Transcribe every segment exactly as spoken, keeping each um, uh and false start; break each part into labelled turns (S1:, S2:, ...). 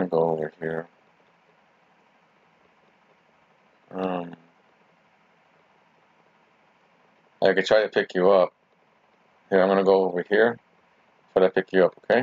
S1: go over here. Um, I could try to pick you up. Here, I'm gonna go over here. Try to pick you up, okay?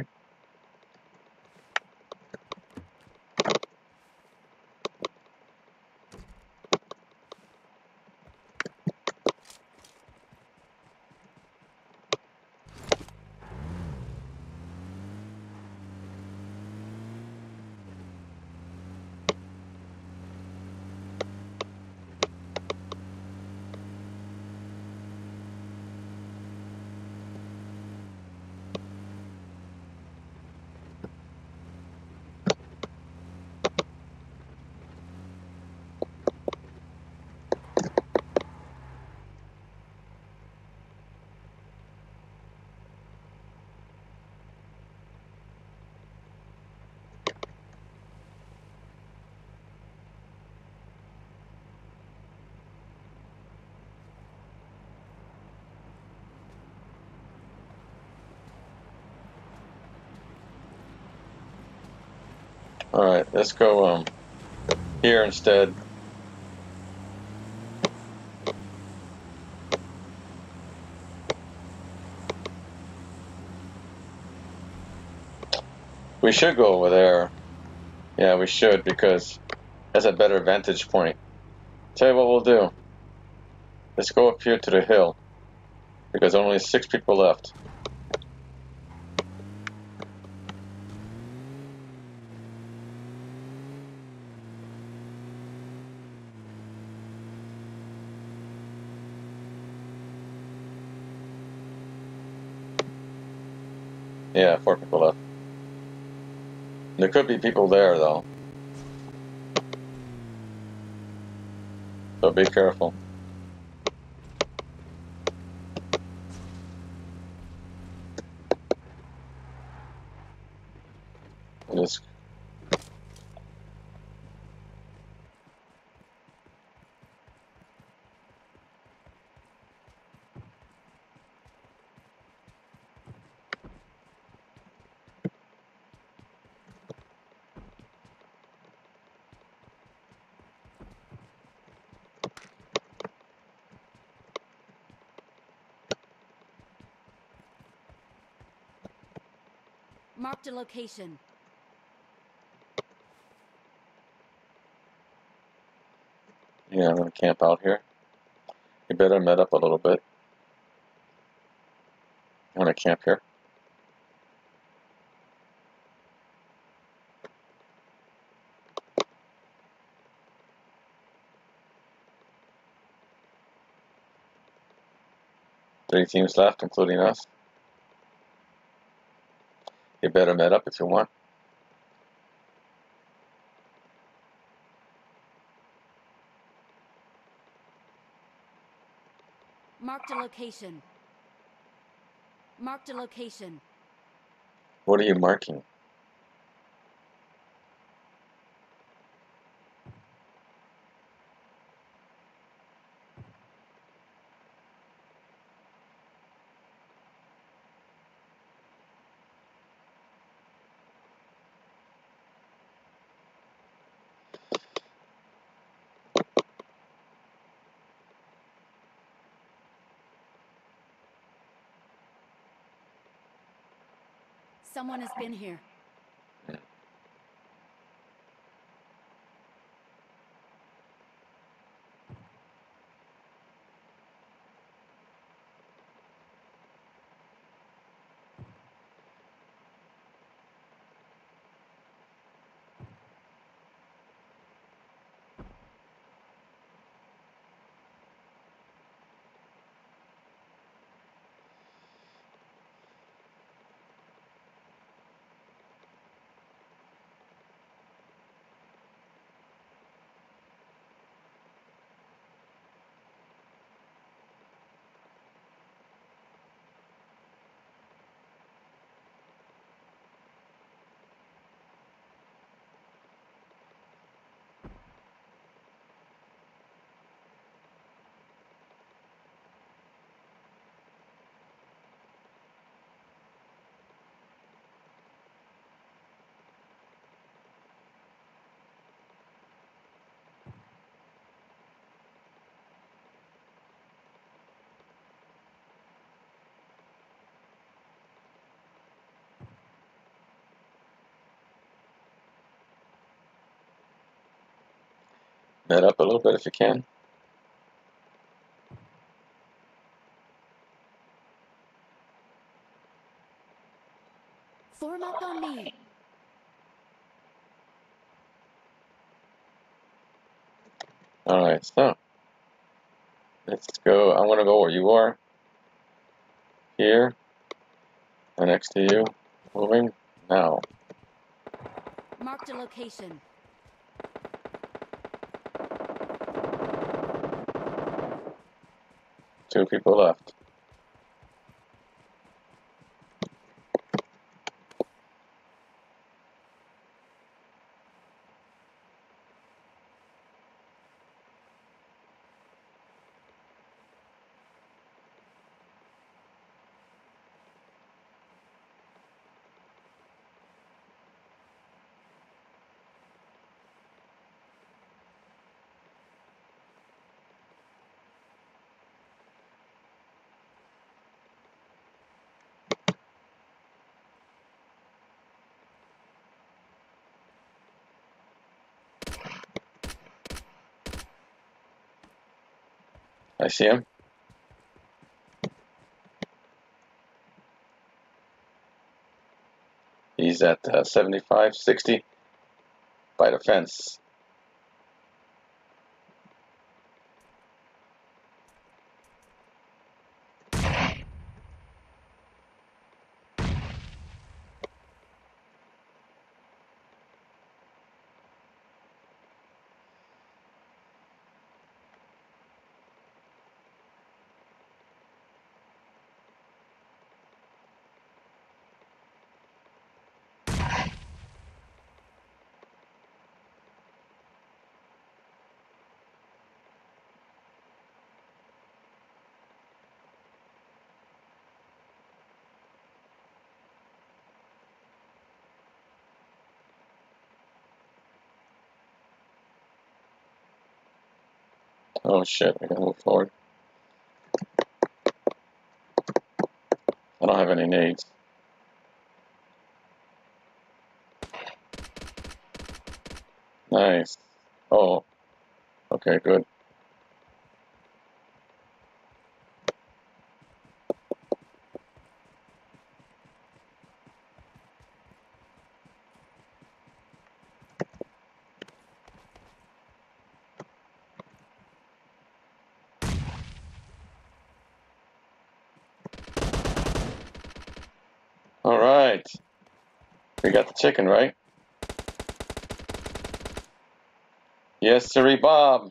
S1: Alright, let's go um here instead. We should go over there. Yeah, we should, because that's a better vantage point. Tell you what we'll do. Let's go up here to the hill, because only six people left. Yeah, four people left. There could be people there, though. So be careful. Just
S2: Marked a location.
S1: Yeah, I'm gonna camp out here. You better met up a little bit. I'm gonna camp here. Three teams left, including us. You better met up if you want.
S2: Marked a location. Marked a location.
S1: What are you marking?
S2: Someone has been here.
S1: Net up a little bit if you can.
S2: Form up on me.
S1: Alright, so let's go. I'm gonna go where you are. Here. And next to you. Moving. Now.
S2: Marked a location.
S1: Two people left. I see him. He's at uh, seventy-five, sixty by the fence. Oh shit, I gotta move forward. I don't have any nades. Nice. Oh, okay, good. All right. We got the chicken, right? Yes, sirree, Bob.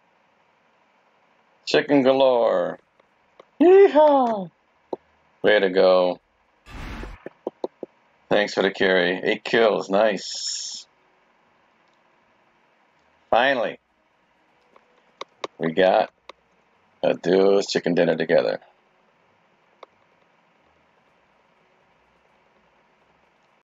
S1: Chicken galore. Yeehaw! Way to go. Thanks for the carry. Eight kills. Nice. Finally, we got a duo's chicken dinner together.